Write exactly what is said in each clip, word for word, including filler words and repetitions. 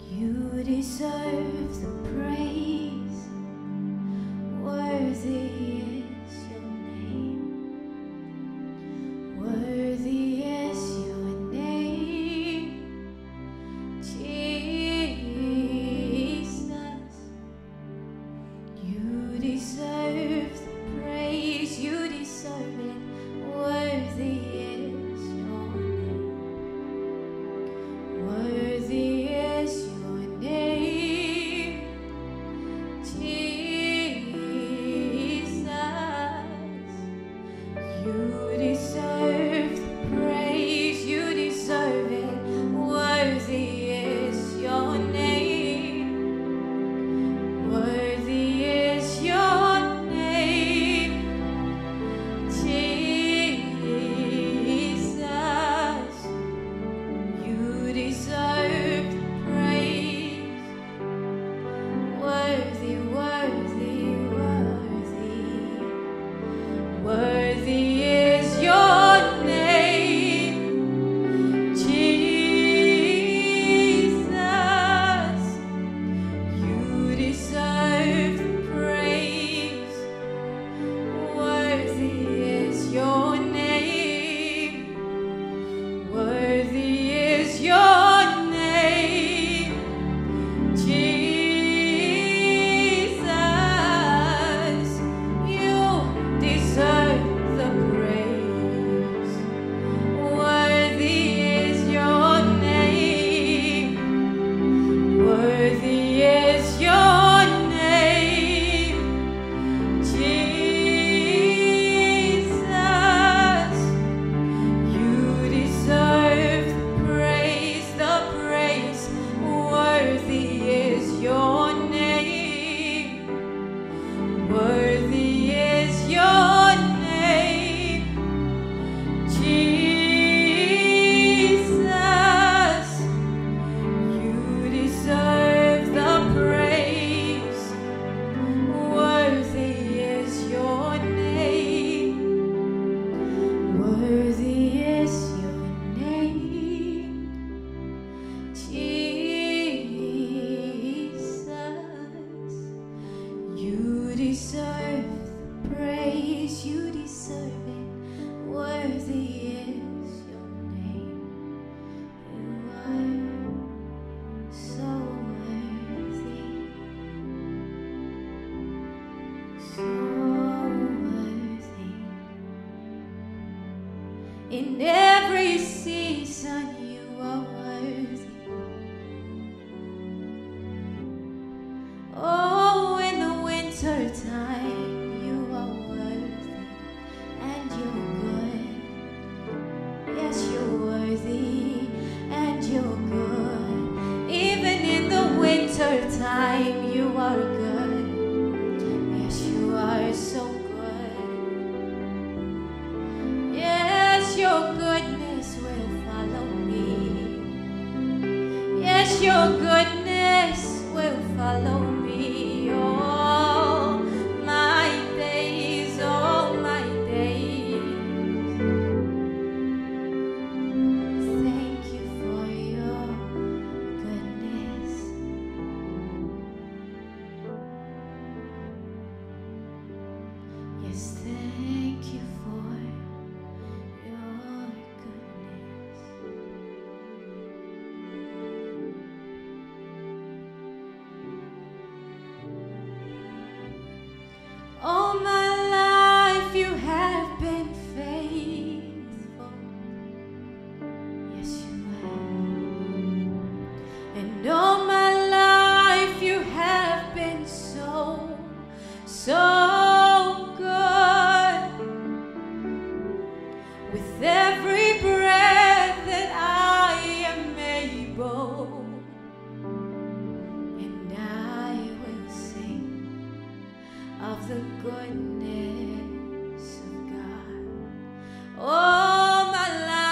You deserve the praise. Worthy is your name. Worthy is your name, Jesus. You deserve the praise. You deserve it. Worthy is your name. Worthy is your name, Jesus. You deserve the praise. You deserve it. Worthy is your name. Worthy is your name, Jesus. You deserve the praise. Worthy, worthy, worthy. Worthy is your name, Jesus. You deserve the praise. Worthy is your name. Worthy is your name, Jesus. You deserve the praise. Worthy is your name. Worthy is your name, Jesus. You deserve the praise, the praise. Worthy is your name. Worthy is your name, Jesus. You deserve the praise. Worthy is your name. Worthy is your name, Jesus. You deserve the praise. You deserve it. Worthy is your name. You are so worthy. So worthy. In every season you are worthy. Oh, in the winter time you are worthy, and you're good. Yes, you're worthy, and you're good. Even in the winter time you are good. Yes, you are so good. Yes, your goodness will follow me. Yes, your goodness will follow me all my days, all my days. Thank you for your goodness. Yes, thank you for your goodness. All my life you have been faithful. Yes, you have. And all my life you have been so, so good. With every breath that I am able, and I will sing of the goodness of God. All my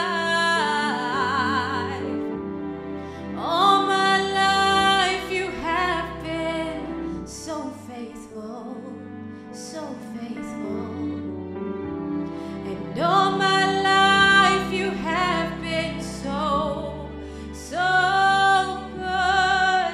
life, all my life you have been so faithful, so faithful. And all my life you have been so, so good.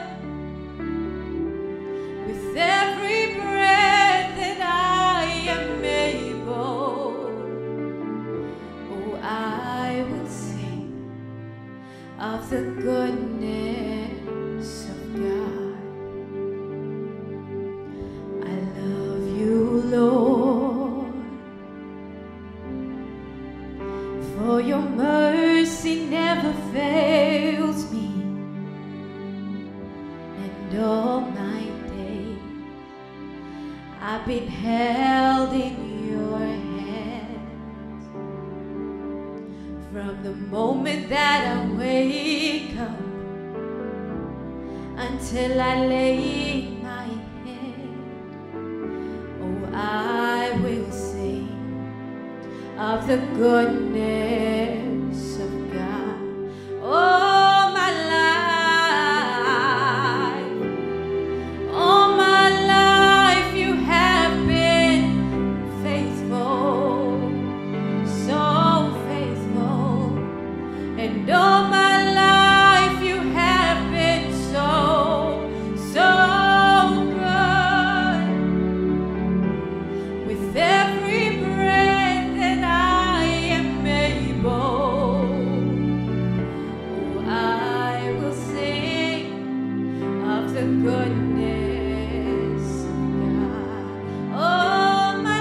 And all my days I've been held in your hands. From the moment that I wake up until I lay my head, oh, I will sing of the goodness of God. All my life, all my life you have been faithful, so faithful. And all my life you have been so, so good. With every breath that I am able, oh, I will sing of the goodness of God. All my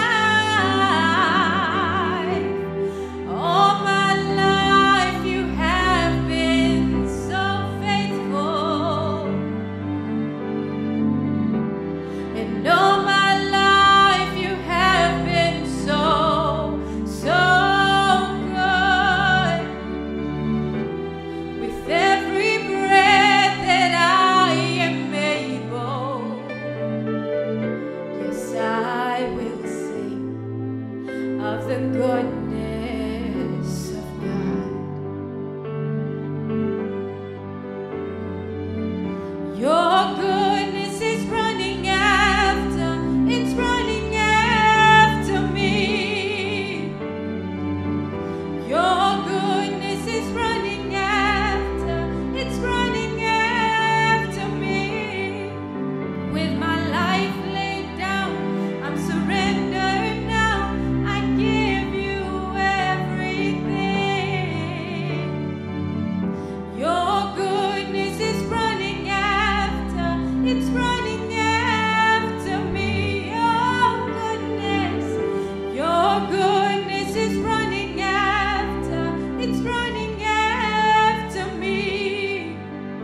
life, all my life you have been so faithful. And all my life you have been so, so good. With every breath that I am able, yes, I will sing of the goodness of God. Your goodness is running after, it's running after me. Your goodness is running after, it's running after me. With my life laid down, I'm surrendered now. I give you everything. Your goodness is running after, it's running after me. Your goodness, your goodness is running after, it's running after me.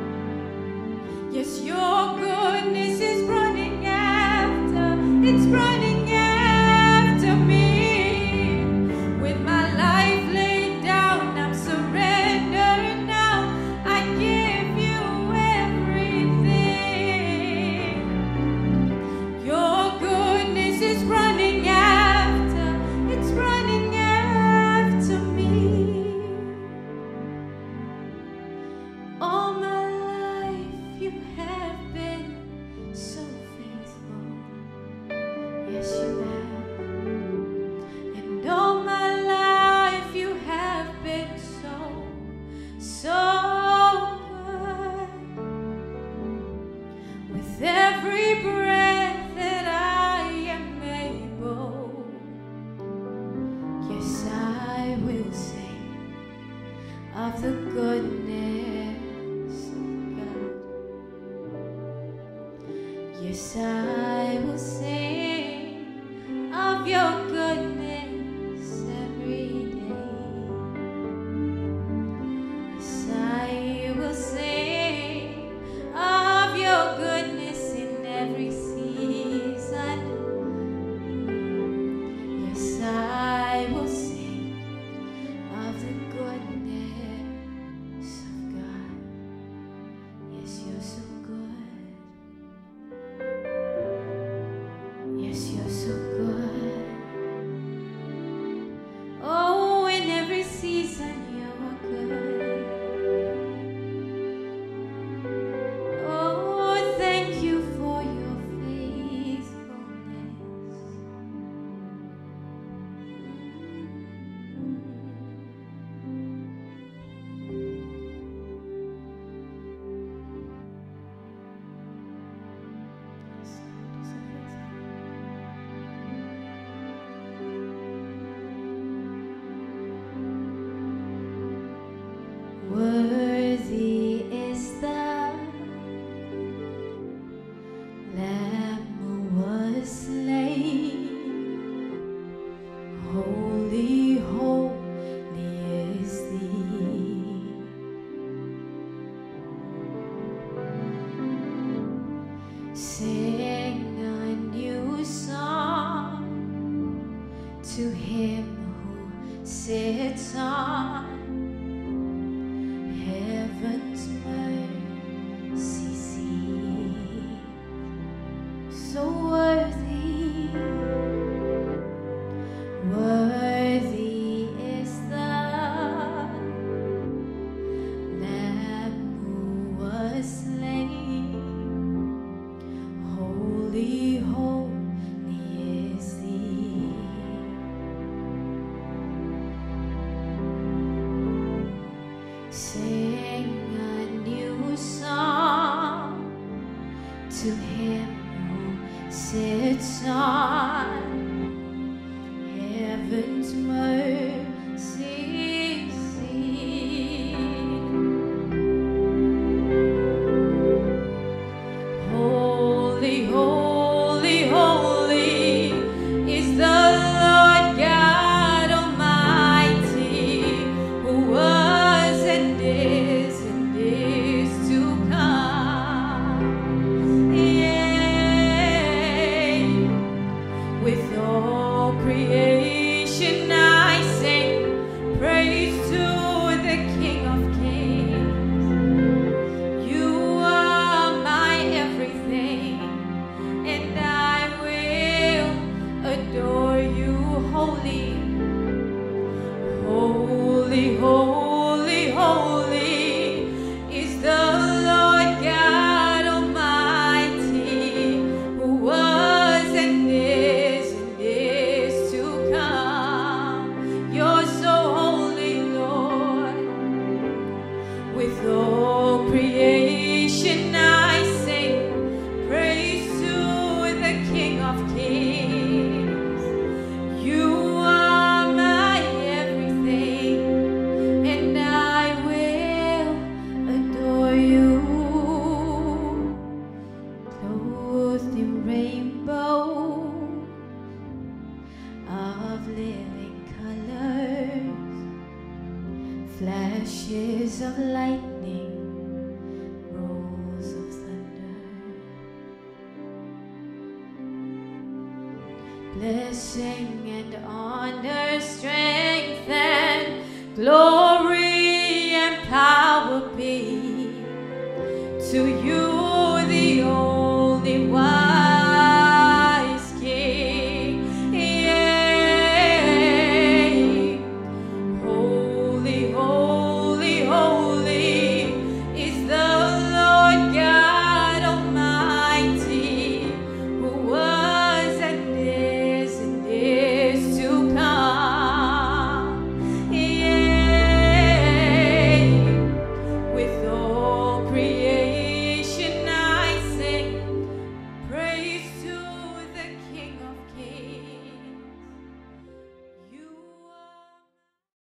Yes, your goodness is running after, it's running after me. With my life laid down, I'm surrendered now. I give you everything. Your goodness is running after, it's running after me. All my life you have been so faithful. Yes, you have. And all my life you have been so, so good. With every breath that I am able, yes, I will sing of the goodness of God. Yes, I will sing of your goodness every day. Yes, I will sing of your goodness in every season. Yes, I will sing of the goodness of God. Yes, you're so good. Yes, you're so good. Oh, in every season you are good. Oh, thank you for your faithfulness. Sing a new song to Him who sits on heaven's mercy seat. So worthy, worthy is the Lamb who was slain. Holy, holy is Thee. Sing a new song to Him who sits on heaven's mercy seat. Holy, holy, holy is the Lord God Almighty, who was and is and is to come. Yea, with all creation I sing praise to the King of Kings. You are my everything, and I will adore you. Holy, holy, holy, holy is the Lord God Almighty, who was and is and is to come. You're so holy, Lord. With all creation I sing praise to the King of Kings. You are my everything, and I will adore you. Clothed in rainbows of living colors, flashes of lightning, rolls of thunder. Blessing and honor, strength and glory and power be to you, the only one.